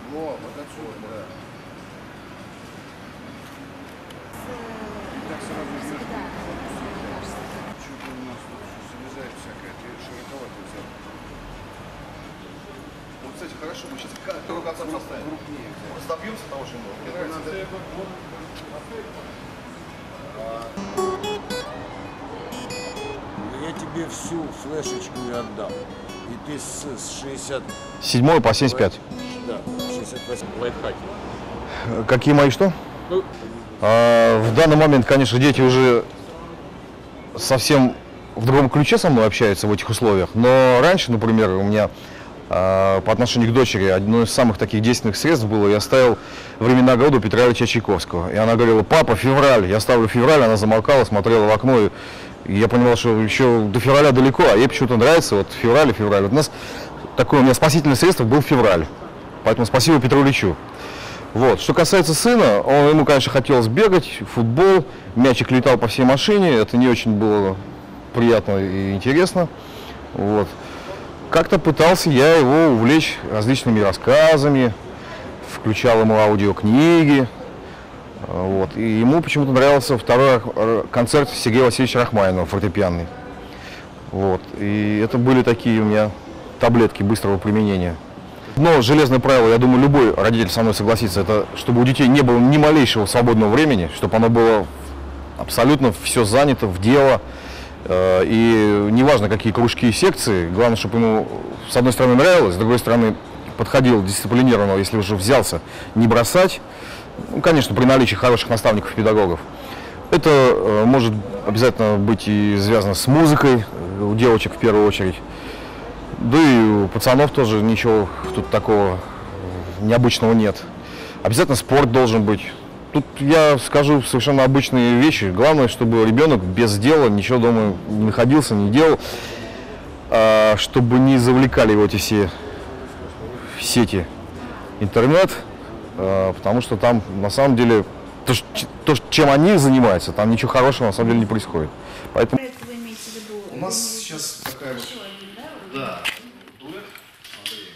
Вот отсюда, да. Так сразу же. Что-то у нас тут залезает всякое, ты широковато взял. Вот, кстати, хорошо, мы сейчас второй концерт составим. Крупнее взял. Просто добьемся того, что ему нравится. Я тебе всю флешечку и отдам. И ты с 60... 7 по 75. Да, 68 лайфхаки. Какие мои что? Ну, В данный момент, конечно, дети уже совсем в другом ключе со мной общаются в этих условиях. Но раньше, например, у меня по отношению к дочери одно из самых таких действенных средств было, я ставил «Времена года» Петра Ильича Чайковского. И она говорила: папа, февраль. Я ставлю февраль, она замолкала, смотрела в окно. И я понимал, что еще до февраля далеко, а ей почему-то нравится вот февраль и февраль. Вот у меня спасительное средство был февраль. Поэтому спасибо Петру Ильичу. Вот. Что касается сына, ему, конечно, хотелось бегать, футбол, мячик летал по всей машине, это не очень было приятно и интересно. Вот. Как-то пытался я его увлечь различными рассказами, включал ему аудиокниги. Вот. И ему почему-то нравился второй концерт Сергея Васильевича Рахманинова, фортепианный. Вот. И это были такие у меня таблетки быстрого применения. Но железное правило, я думаю, любой родитель со мной согласится, это чтобы у детей не было ни малейшего свободного времени, чтобы оно было абсолютно все занято в дело. И неважно, какие кружки и секции, главное, чтобы ему с одной стороны нравилось, с другой стороны подходил дисциплинированно, если уже взялся, не бросать. Ну, конечно, при наличии хороших наставников и педагогов. Это может обязательно быть и связано с музыкой, у девочек в первую очередь. Да и у пацанов тоже ничего тут такого необычного нет. Обязательно спорт должен быть. Тут я скажу совершенно обычные вещи. Главное, чтобы ребенок без дела ничего дома не находился, не делал, чтобы не завлекали его эти все сети интернет, потому что там на самом деле то, чем они занимаются, там ничего хорошего на самом деле не происходит. Поэтому Вы имеете в виду? У нас сейчас такая вот... Да. Дуэт, Андрей.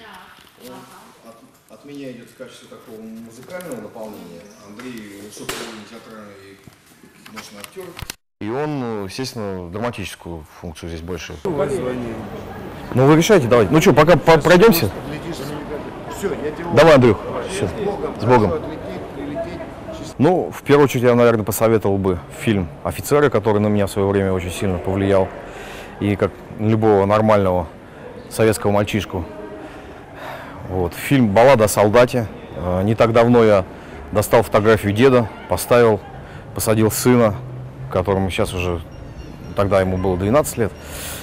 От меня идет в качестве такого музыкального наполнения. Андрей высокоуровневый театральный и художественный актер. и он, естественно, драматическую функцию здесь больше. Ну вы решайте, давайте. Ну что, пока пройдемся? Давай, Андрюх. Все. С Богом. Ну, в первую очередь, я, наверное, посоветовал бы фильм «Офицеры», который на меня в свое время очень сильно повлиял. И как любого нормального советского мальчишку. Вот. Фильм «Баллада о солдате». Не так давно я достал фотографию деда, поставил, посадил сына, которому сейчас уже, тогда ему было 12 лет.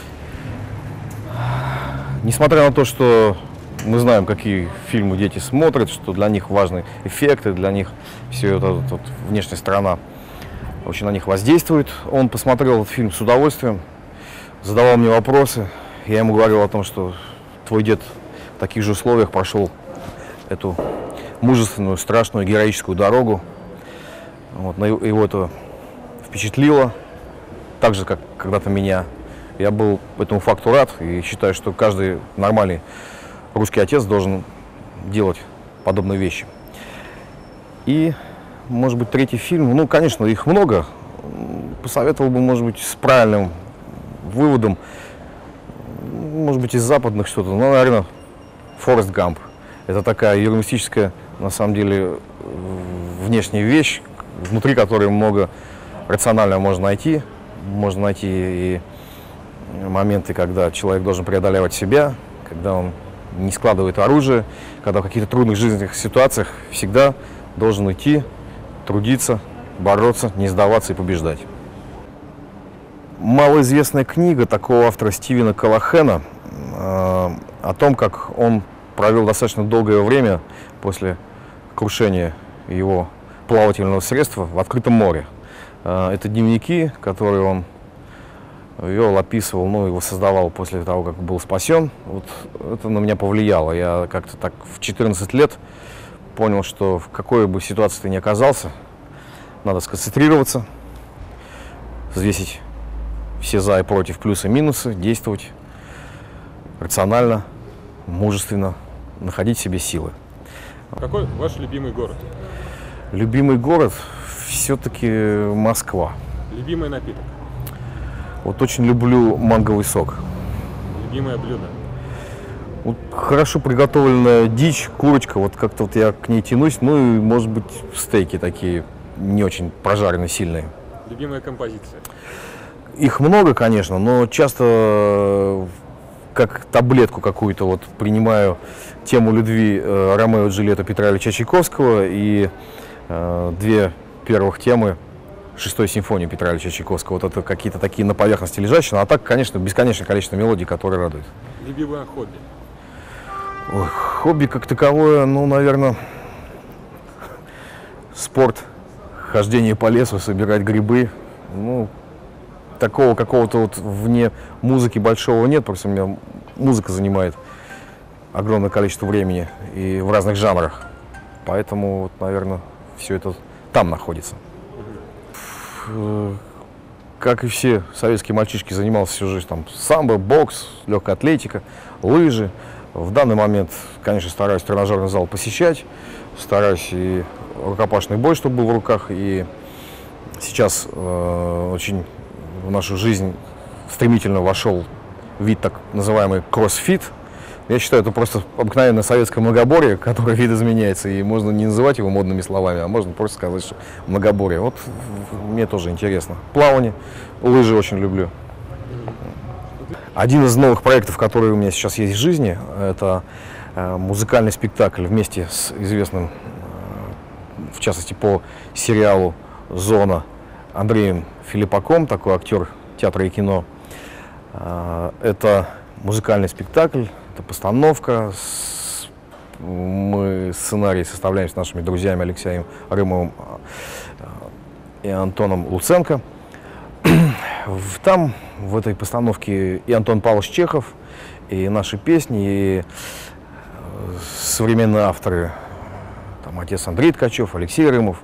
Несмотря на то, что мы знаем, какие фильмы дети смотрят, что для них важны эффекты, для них все это вот, внешняя сторона очень на них воздействует. Он посмотрел этот фильм с удовольствием, задавал мне вопросы. Я ему говорил о том, что твой дед в таких же условиях прошел эту мужественную, страшную, героическую дорогу. Вот, его это впечатлило, так же, как когда-то меня. Я был этому факту рад и считаю, что каждый нормальный русский отец должен делать подобные вещи. И, может быть, третий фильм, ну, конечно, их много. Посоветовал бы, может быть, с правильным выводом, может быть, из западных что-то, ну, наверное, «Форест Гамп». Это такая юмористическая, на самом деле, внешняя вещь, внутри которой много рационального можно найти. Можно найти и моменты, когда человек должен преодолевать себя, когда он не складывает оружие, когда в каких-то трудных жизненных ситуациях всегда должен идти, трудиться, бороться, не сдаваться и побеждать. Малоизвестная книга такого автора Стивена Коллахена о том, как он провел достаточно долгое время после крушения его плавательного средства в открытом море. Это дневники, которые он вел, описывал, ну, его создавал после того, как был спасен. Вот это на меня повлияло. Я как-то так в 14 лет понял, что в какой бы ситуации ты ни оказался, надо сконцентрироваться, взвесить все за и против, плюсы и минусы, действовать рационально, мужественно, находить в себе силы. Какой ваш любимый город? Любимый город все-таки Москва. Любимый напиток? Вот очень люблю манговый сок. Любимое блюдо? Вот хорошо приготовленная дичь, курочка, вот как-то вот я к ней тянусь, ну и, может быть, стейки такие не очень прожаренные, сильные. Любимая композиция? Их много, конечно, но часто как таблетку какую-то вот принимаю тему любви Ромео и Джульетта Петра Ильича Чайковского и две первых темы шестой симфонии Петра Ильича Чайковского. Вот это какие-то такие на поверхности лежащие, а так, конечно, бесконечное количество мелодий, которые радуют. Любимое хобби? Ой, хобби как таковое, ну, наверное, спорт, хождение по лесу, собирать грибы. Ну, такого какого-то вот вне музыки большого нет, просто у меня музыка занимает огромное количество времени и в разных жанрах. Поэтому, вот, наверное, все это там находится. Как и все советские мальчишки, занимался всю жизнь там самбо, бокс, легкая атлетика, лыжи. В данный момент, конечно, стараюсь тренажерный зал посещать, стараюсь и рукопашный бой, чтобы был в руках. И сейчас очень в нашу жизнь стремительно вошел вид так называемый кроссфит. Я считаю, это просто обыкновенное советское многоборье, которое видоизменяется, и можно не называть его модными словами, а можно просто сказать, что многоборье. Вот мне тоже интересно. Плавание, лыжи очень люблю. Один из новых проектов, который у меня сейчас есть в жизни, это музыкальный спектакль вместе с известным, в частности, по сериалу «Зона» Андреем Филиппаком, такой актер театра и кино. Это музыкальный спектакль, это постановка. Мы сценарий составляем с нашими друзьями Алексеем Рымовым и Антоном Луценко. Там, в этой постановке, и Антон Павлович Чехов, и наши песни, и современные авторы, там, отец Андрей Ткачев, Алексей Рымов.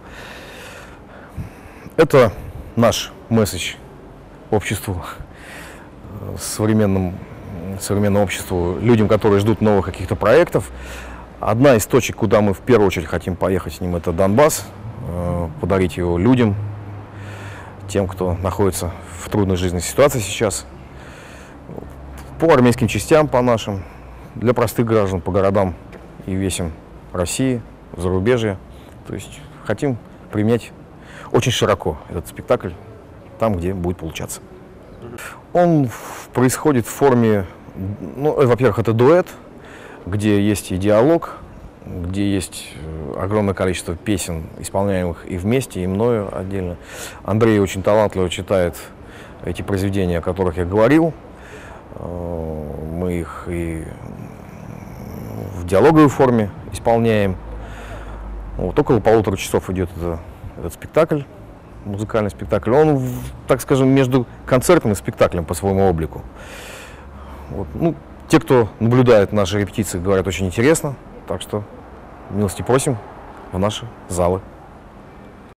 Это наш месседж обществу, современному обществу, людям, которые ждут новых каких-то проектов. Одна из точек, куда мы в первую очередь хотим поехать с ним, это Донбасс, подарить его людям, тем, кто находится в трудной жизненной ситуации сейчас, по армейским частям, по нашим, для простых граждан, по городам и весям России, зарубежья. То есть хотим применять очень широко этот спектакль там, где будет получаться. Он происходит в форме, ну, во-первых, это дуэт, где есть и диалог, где есть огромное количество песен, исполняемых и вместе, и мною отдельно. Андрей очень талантливо читает эти произведения, о которых я говорил. Мы их и в диалоговой форме исполняем. Вот, около 1,5 часов идет этот спектакль, музыкальный спектакль. Он, так скажем, между концертом и спектаклем по своему облику. Вот. Ну, те, кто наблюдает наши репетиции, говорят, очень интересно. Так что милости просим в наши залы.